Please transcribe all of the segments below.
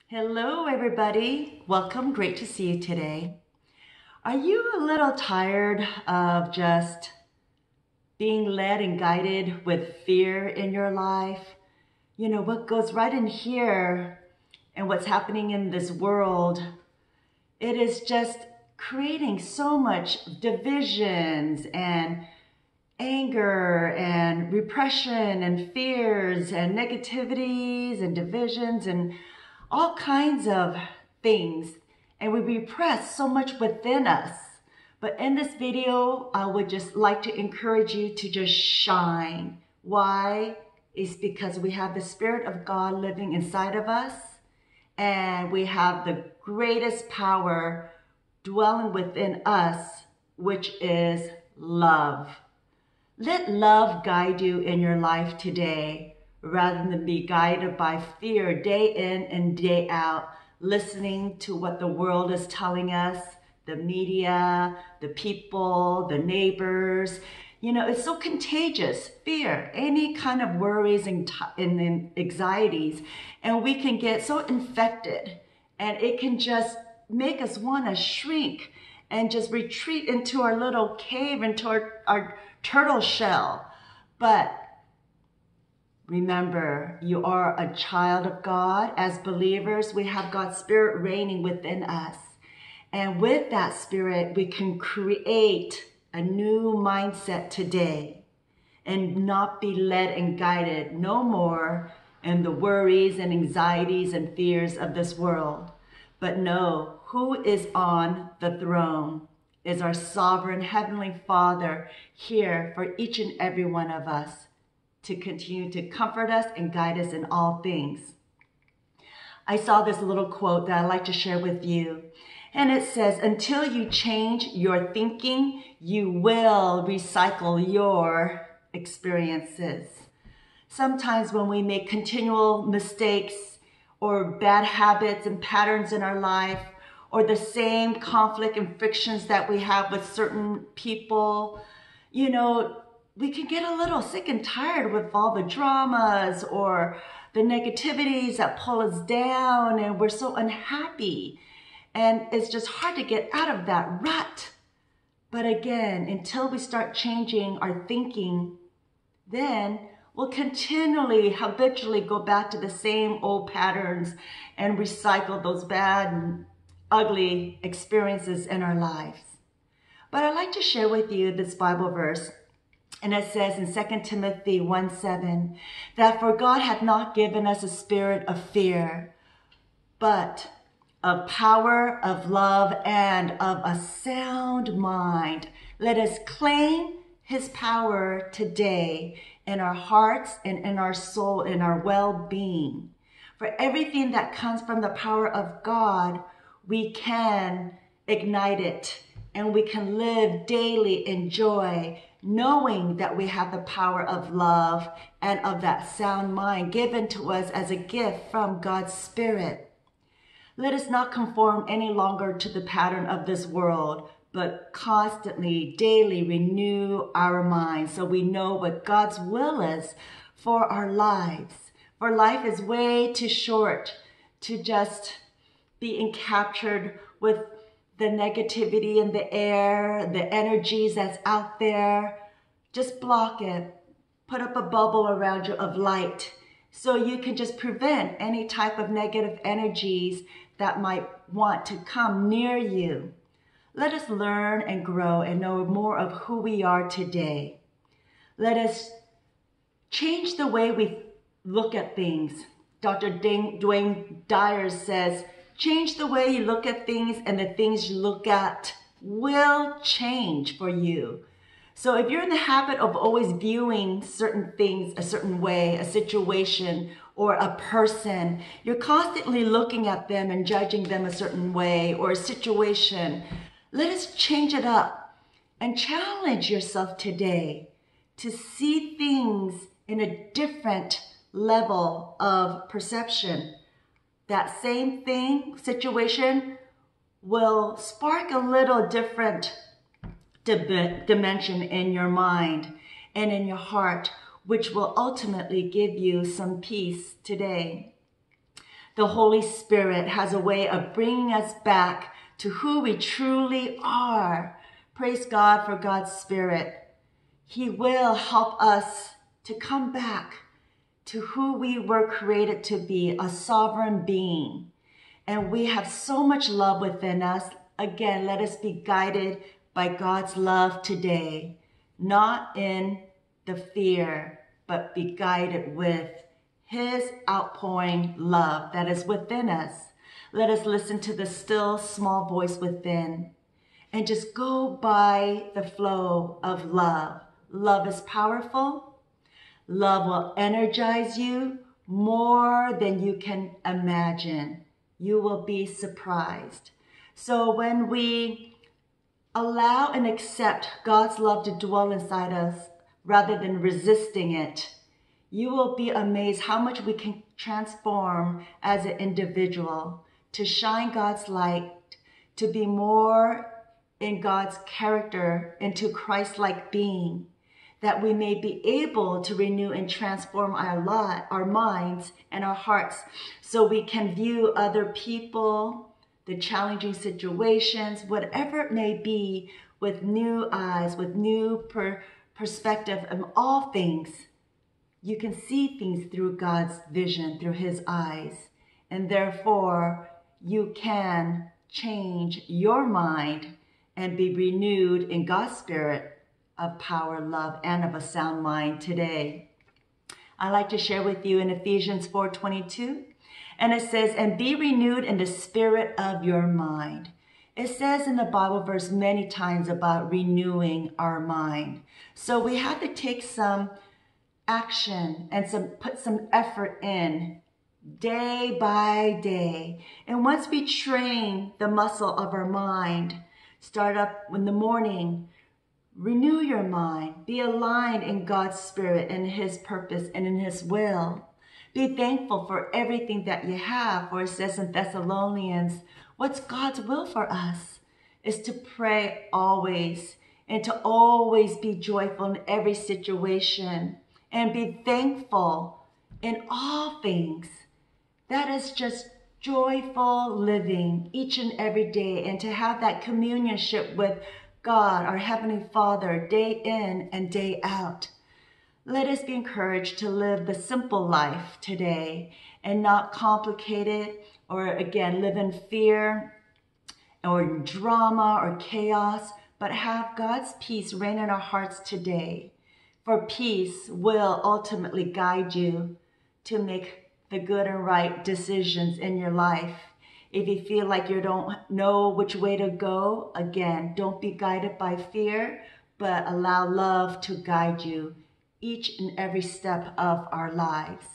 Hello, everybody. Welcome. Great to see you today. Are you a little tired of just being led and guided with fear in your life? You know, what goes right in here and what's happening in this world, it is just creating so much divisions and anger and repression and fears and negativities and divisions and all kinds of things. And we repress so much within us. But in this video, I would just like to encourage you to just shine. Why? Is because we have the Spirit of God living inside of us, and we have the greatest power dwelling within us, which is love. Let love guide you in your life today rather than be guided by fear day in and day out, listening to what the world is telling us, the media, the people, the neighbors. You know, it's so contagious, fear, any kind of worries and anxieties, and we can get so infected, and it can just make us want to shrink and just retreat into our little cave, into our turtle shell. But remember, you are a child of God. As believers, we have God's Spirit reigning within us. And with that Spirit, we can create a new mindset today and not be led and guided no more in the worries and anxieties and fears of this world. But know who is on the throne is our sovereign Heavenly Father here for each and every one of us to continue to comfort us and guide us in all things. I saw this little quote that I'd like to share with you. And it says, until you change your thinking, you will recycle your experiences. Sometimes when we make continual mistakes or bad habits and patterns in our life, or the same conflict and frictions that we have with certain people, you know, we can get a little sick and tired with all the dramas or the negativities that pull us down, and we're so unhappy. And it's just hard to get out of that rut. But again, until we start changing our thinking, then we'll continually, habitually go back to the same old patterns and recycle those bad and ugly experiences in our lives. But I'd like to share with you this Bible verse. And it says in 2 Timothy 1:7, that for God hath not given us a spirit of fear, but of power, of love, and of a sound mind. Let us claim his power today in our hearts and in our soul, in our well-being. For everything that comes from the power of God, we can ignite it, and we can live daily in joy, knowing that we have the power of love and of that sound mind given to us as a gift from God's Spirit. Let us not conform any longer to the pattern of this world, but constantly, daily renew our minds so we know what God's will is for our lives. For life is way too short to just be encaptured with the negativity in the air, the energies that's out there. Just block it. Put up a bubble around you of light so you can just prevent any type of negative energies that might want to come near you. Let us learn and grow and know more of who we are today. Let us change the way we look at things. Dr. Dwayne Dyer says, change the way you look at things and the things you look at will change for you. So if you're in the habit of always viewing certain things a certain way, a situation or a person, you're constantly looking at them and judging them a certain way, or a situation, let us change it up and challenge yourself today to see things in a different level of perception. That same thing, situation, will spark a little different dimension in your mind and in your heart, which will ultimately give you some peace today. The Holy Spirit has a way of bringing us back to who we truly are. Praise God for God's Spirit. He will help us to come back to who we were created to be, a sovereign being. And we have so much love within us. Again, let us be guided by God's love today, not in the fear, but be guided with His outpouring love that is within us. Let us listen to the still small voice within and just go by the flow of love. Love is powerful. Love will energize you more than you can imagine. You will be surprised. So when we allow and accept God's love to dwell inside us rather than resisting it, you will be amazed how much we can transform as an individual to shine God's light, to be more in God's character, into Christ-like being, that we may be able to renew and transform our minds and our hearts so we can view other people, the challenging situations, whatever it may be, with new eyes, with new perspective of all things. You can see things through God's vision, through His eyes, and therefore you can change your mind and be renewed in God's Spirit of power, love, and of a sound mind today. I'd like to share with you in Ephesians 4:22, and it says, and be renewed in the spirit of your mind. It says in the Bible verse many times about renewing our mind. So we have to take some action and put some effort in day by day. And once we train the muscle of our mind, start up in the morning, renew your mind, be aligned in God's Spirit and His purpose and in His will. Be thankful for everything that you have, for it says in Thessalonians, what's God's will for us is to pray always and to always be joyful in every situation and be thankful in all things. That is just joyful living each and every day, and to have that communionship with God, our Heavenly Father, day in and day out. Let us be encouraged to live the simple life today and not complicate it, or again, live in fear or drama or chaos, but have God's peace reign in our hearts today. For peace will ultimately guide you to make the good and right decisions in your life. If you feel like you don't know which way to go, again, don't be guided by fear, but allow love to guide you each and every step of our lives.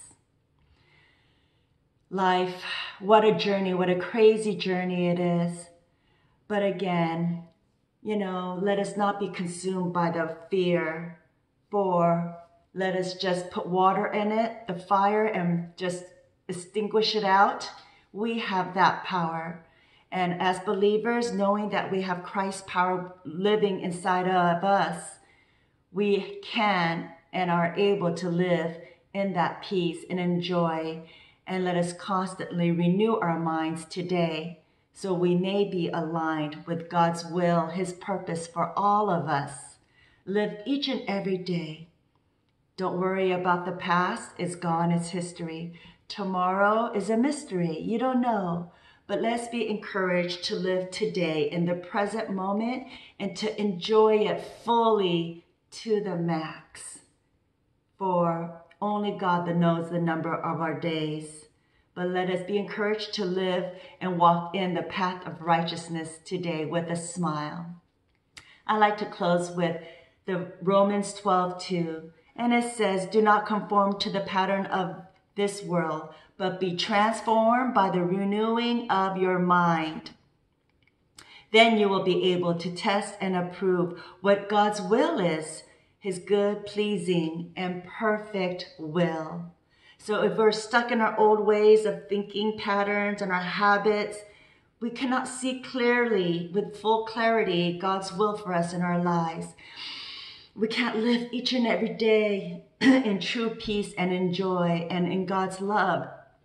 Life, what a journey, what a crazy journey it is. But again, let us not be consumed by the fear, for let us just put water in it, the fire, and just extinguish it out. We have that power. And as believers, knowing that we have Christ's power living inside of us, we can and are able to live in that peace and enjoy. And let us constantly renew our minds today so we may be aligned with God's will, His purpose for all of us. Live each and every day. Don't worry about the past. It's gone. It's history. Tomorrow is a mystery. You don't know. But let's be encouraged to live today in the present moment and to enjoy it fully to the max. For only God that knows the number of our days. But let us be encouraged to live and walk in the path of righteousness today with a smile. I like to close with the Romans 12:2. And it says, do not conform to the pattern of this world, but be transformed by the renewing of your mind. Then you will be able to test and approve what God's will is, His good, pleasing, and perfect will. So if we're stuck in our old ways of thinking patterns and our habits, we cannot see clearly, with full clarity, God's will for us in our lives. We can't live each and every day in true peace and in joy and in God's love.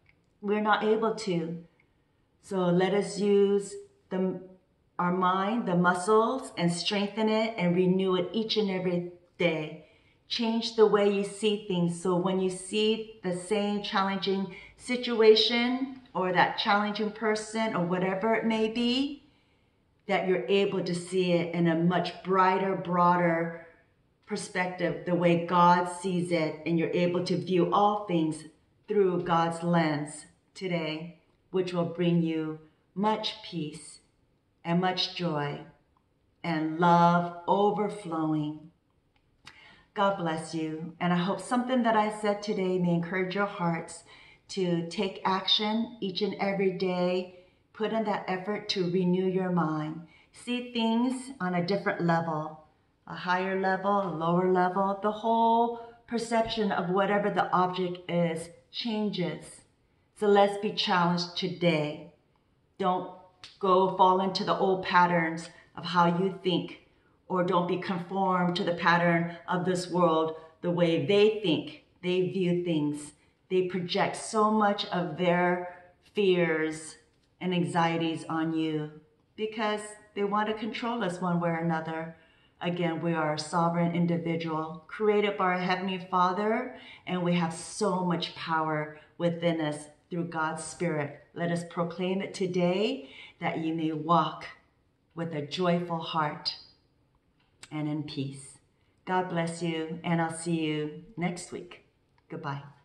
we're not able to. So let us use our mind, the muscles, and strengthen it and renew it each and every day. Change the way you see things, so when you see the same challenging situation or that challenging person or whatever it may be, that you're able to see it in a much brighter, broader perspective, the way God sees it, and you're able to view all things through God's lens today, which will bring you much peace and much joy and love overflowing. God bless you, and I hope something that I said today may encourage your hearts to take action each and every day. Put in that effort to renew your mind. See things on a different level, a higher level, a lower level. The whole perception of whatever the object is changes. So let's be challenged today. Don't fall into the old patterns of how you think, or don't be conformed to the pattern of this world, the way they think, they view things. They project so much of their fears and anxieties on you because they want to control us one way or another. Again, we are a sovereign individual created by our Heavenly Father, and we have so much power within us through God's Spirit. Let us proclaim it today, that you may walk with a joyful heart and in peace. God bless you, and I'll see you next week. Goodbye.